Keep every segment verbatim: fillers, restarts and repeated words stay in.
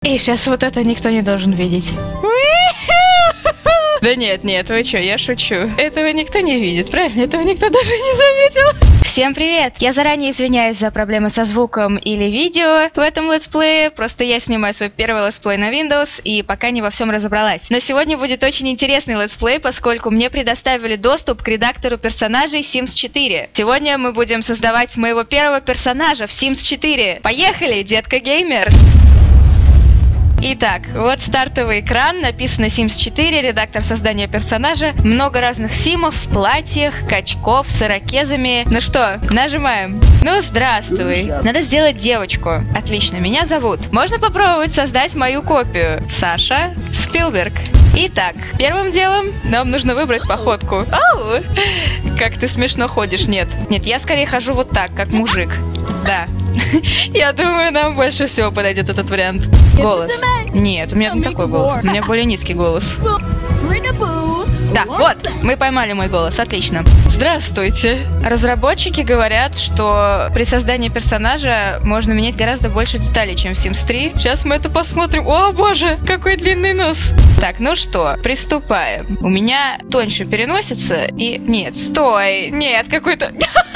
И сейчас вот это никто не должен видеть. Да нет, нет, вы чё, я шучу. Этого никто не видит, правильно? Этого никто даже не заметил. Всем привет! Я заранее извиняюсь за проблемы со звуком или видео в этом летсплее. Просто я снимаю свой первый летсплей на Windows и пока не во всем разобралась. Но сегодня будет очень интересный летсплей, поскольку мне предоставили доступ к редактору персонажей Sims четыре. Сегодня мы будем создавать моего первого персонажа в Sims четыре. Поехали, детка-геймер! Итак, вот стартовый экран, написано Sims четыре, редактор создания персонажа, много разных симов в платьях, качков, с ирокезами. Ну что, нажимаем. Ну, здравствуй. Надо сделать девочку. Отлично, меня зовут. Можно попробовать создать мою копию. Саша Спилберг. Итак, первым делом нам нужно выбрать походку. Оу! Как ты смешно ходишь. Нет, нет, я скорее хожу вот так, как мужик. Да. Я думаю, нам больше всего подойдет этот вариант. Голос. Нет, у меня не такой голос. У меня более низкий голос. Да, вот, мы поймали мой голос, отлично. Здравствуйте. Разработчики говорят, что при создании персонажа можно менять гораздо больше деталей, чем в Sims три. Сейчас мы это посмотрим. О, боже, какой длинный нос. Так, ну что, приступаем. У меня тоньше переносится и... Нет, стой, нет, какой-то...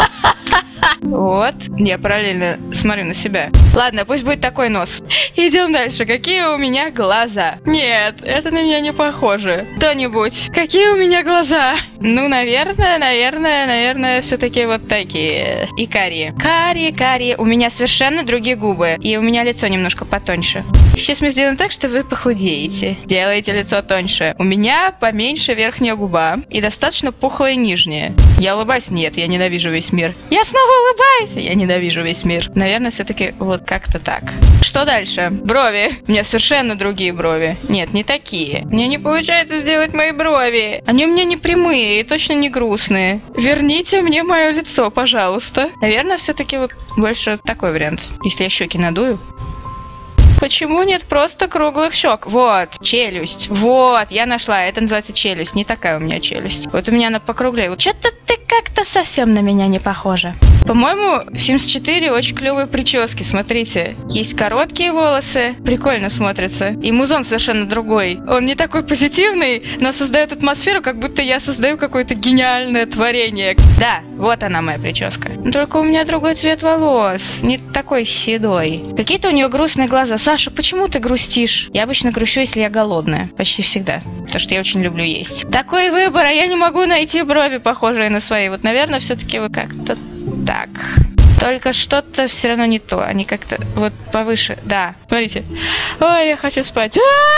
Вот, я параллельно смотрю на себя. Ладно, пусть будет такой нос. Идем дальше. Какие у меня глаза? Нет, это на меня не похоже. Кто-нибудь, какие у меня глаза? Ну, наверное, наверное, наверное, все-таки вот такие. И карие. Карие, карие. У меня совершенно другие губы. И у меня лицо немножко потоньше. Сейчас мы сделаем так, что вы похудеете. Делаете лицо тоньше. У меня поменьше верхняя губа. И достаточно пухлая нижняя. Я улыбаюсь? Нет, я ненавижу весь мир. Я снова улыбаюсь. Я ненавижу весь мир. Наверное, все-таки вот как-то так. Что дальше? Брови. У меня совершенно другие брови. Нет, не такие. Мне не получается сделать мои брови. Они у меня не прямые и точно не грустные. Верните мне мое лицо, пожалуйста. Наверное, все-таки вот больше такой вариант. Если я щеки надую. Почему нет просто круглых щек? Вот, челюсть. Вот, я нашла. Это называется челюсть. Не такая у меня челюсть. Вот у меня она покруглее. Вот что-то ты как-то совсем на меня не похожа. По-моему, в Sims четыре очень клевые прически. Смотрите, есть короткие волосы. Прикольно смотрится. И музон совершенно другой. Он не такой позитивный, но создает атмосферу, как будто я создаю какое-то гениальное творение. Да, вот она моя прическа. Но только у меня другой цвет волос. Не такой седой. Какие-то у нее грустные глаза. Саша, почему ты грустишь? Я обычно грущу, если я голодная. Почти всегда. Потому что я очень люблю есть. Такой выбор, а я не могу найти брови, похожие на свои. Вот, наверное, все-таки вот как-то так. Только что-то все равно не то. Они как-то вот повыше. Да, смотрите. Ой, я хочу спать.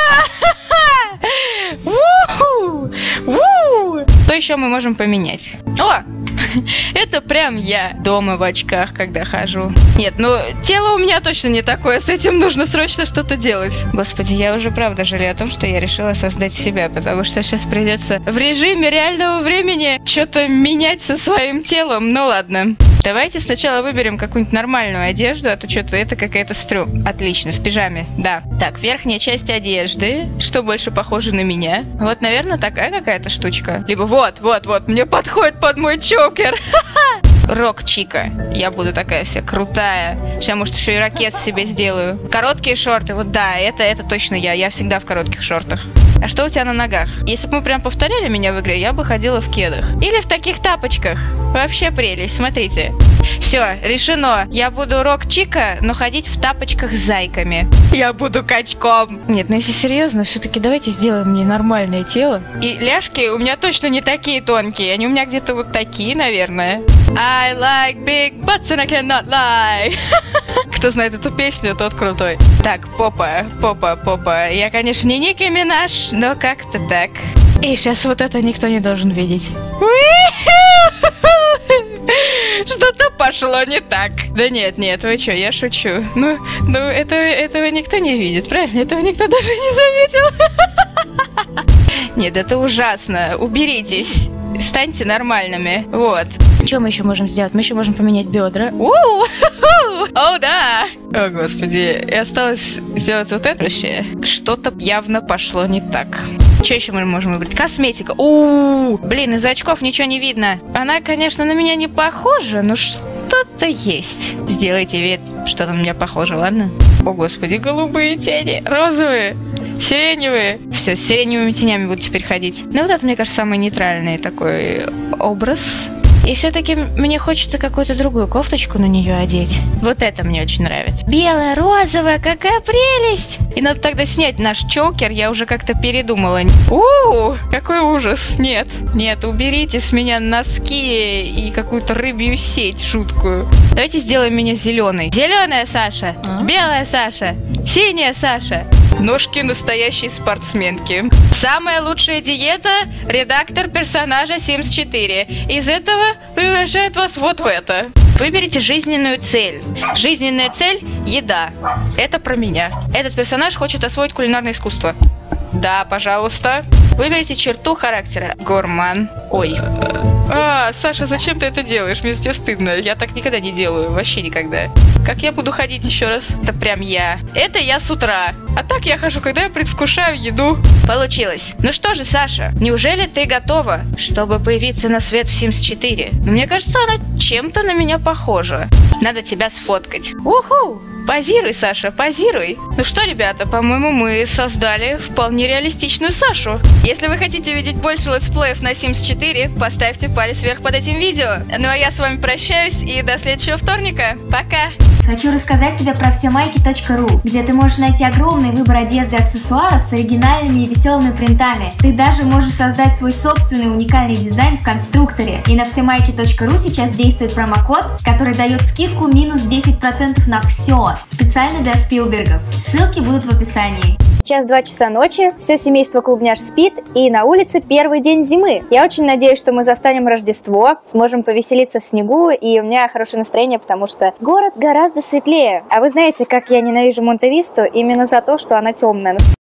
Что еще мы можем поменять? О! Это прям я дома в очках, когда хожу. Нет, ну тело у меня точно не такое. С этим нужно срочно что-то делать. Господи, я уже правда жалею о том, что я решила создать себя, потому что сейчас придется в режиме реального времени что-то менять со своим телом. Ну ладно. Давайте сначала выберем какую-нибудь нормальную одежду, а то что-то это какая-то стрём. Отлично, в пижаме, да. Так, верхняя часть одежды, что больше похоже на меня. Вот, наверное, такая какая-то штучка. Либо вот, вот, вот, мне подходит под мой чокер. Рок-чика. Я буду такая вся крутая. Сейчас, может, еще и ракет себе сделаю. Короткие шорты, вот да, это, это точно я. Я всегда в коротких шортах. А что у тебя на ногах? Если бы мы прям повторяли меня в игре, я бы ходила в кедах. Или в таких тапочках. Вообще прелесть, смотрите. Все, решено. Я буду рок-чика, но ходить в тапочках с зайками. Я буду качком. Нет, ну если серьезно, все-таки давайте сделаем мне нормальное тело. И ляжки у меня точно не такие тонкие. Они у меня где-то вот такие, наверное. I like big butts and I cannot lie. Кто знает эту песню, тот крутой. Так, попа, попа, попа. Я, конечно, не Ники Минаж, но как-то так. И сейчас вот это никто не должен видеть. Что-то пошло не так. Да нет, нет, вы что, я шучу. Ну, ну это, этого никто не видит, правильно? Этого никто даже не заметил. Нет, это ужасно. Уберитесь. станьте нормальными. Вот. Что мы еще можем сделать? Мы еще можем поменять бедра. У-у-у! О, да! О, господи. И осталось сделать вот это вообще. Что-то явно пошло не так. Что еще мы можем выбрать? Косметика. У-у-у! Блин, из очков ничего не видно. Она, конечно, на меня не похожа, но что-то есть. Сделайте вид, что на меня похоже, ладно? О, господи, голубые тени. Розовые. Сиреневые. Все, с сиреневыми тенями буду теперь ходить. Ну, вот это, мне кажется, самый нейтральный такой образ. И все-таки мне хочется какую-то другую кофточку на нее одеть. Вот это мне очень нравится. Белая, розовая, какая прелесть! И надо тогда снять наш чокер, я уже как-то передумала. У, какой ужас! Нет, нет, уберите с меня носки и какую-то рыбью сеть жуткую. Давайте сделаем меня зеленой. Зеленая Саша, а? Белая Саша, синяя Саша. Ножки настоящей спортсменки. Самая лучшая диета – редактор персонажа Симс четыре. Из этого превращает вас вот в это. Выберите жизненную цель. Жизненная цель – еда. Это про меня. Этот персонаж хочет освоить кулинарное искусство. Да, пожалуйста. Выберите черту характера. Гурман. Ой. А, Саша, зачем ты это делаешь? Мне тебе стыдно. Я так никогда не делаю. Вообще никогда. Как я буду ходить еще раз? Это прям я. Это я с утра. А так я хожу, когда я предвкушаю еду. Получилось. Ну что же, Саша, неужели ты готова, чтобы появиться на свет в Симс четыре? Но мне кажется, она чем-то на меня похожа. Надо тебя сфоткать. Уху! Позируй, Саша, позируй. Ну что, ребята, по-моему, мы создали вполне реалистичную Сашу. Если вы хотите видеть больше летсплеев на Симс четыре, поставьте палец вверх под этим видео. Ну а я с вами прощаюсь и до следующего вторника. Пока! Хочу рассказать тебе про всемайки точка ру, где ты можешь найти огромный выбор одежды и аксессуаров с оригинальными и веселыми принтами. Ты даже можешь создать свой собственный уникальный дизайн в конструкторе. И на всемайки точка ру сейчас действует промокод, который дает скидку минус десять процентов на все, специально для Спилбергов. Ссылки будут в описании. Сейчас два часа ночи, все семейство Клубняш спит, и на улице первый день зимы. Я очень надеюсь, что мы застанем Рождество, сможем повеселиться в снегу, и у меня хорошее настроение, потому что город гораздо светлее. А вы знаете, как я ненавижу Монте-Висту именно за то, что она темная.